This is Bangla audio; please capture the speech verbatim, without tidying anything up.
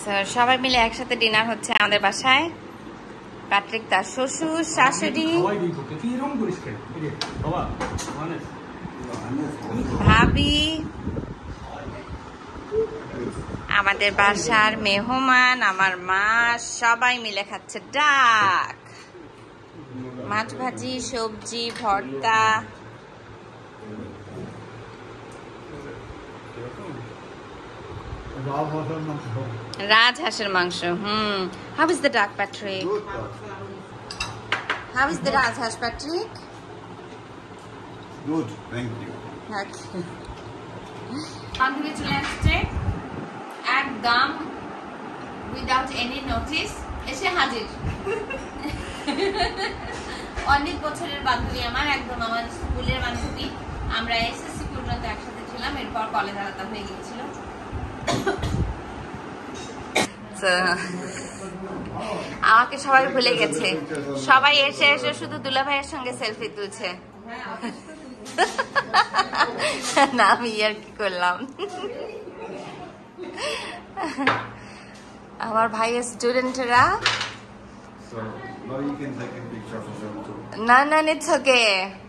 তো সবাই মিলে একসাথে ডিনার হচ্ছে আমাদের বাসায়। প্যাট্রিক তার শ্বশুর, শাশুড়ি, ভাবি, আমাদের বাসার মেহমান, আমার মা, সবাই মিলে খাচ্ছে ডাক, মাছ ভাজি, সবজি, ভর্তা। রাজহাঁসের মাংস। হুম। How is the duck, Patrick? How is the রাজহাঁস, Patrick? Good, thank you. Okay. বান্ধবী চলে আসছে একদম উইদাউট এনি নোটিস, এসে হাজির। অনেক বছরের বান্ধবী আমার, একদম আমার স্কুলের বান্ধবী। আমরা এসএসসি পর্যন্ত একসাথে ছিলাম, এরপর কলেজ আলাদা হয়ে গিয়েছিল। আমাকে সবাই ভুলে গেছে, সবাই এসে এসে শুধু দুলা ভাইয়ের সঙ্গে সেলফি তুলছে। না, আমি আর কি করলাম। আমার ভাইয়ের স্টুডেন্টরা So now you can take a picture for them too. না না, ইটস ওকে।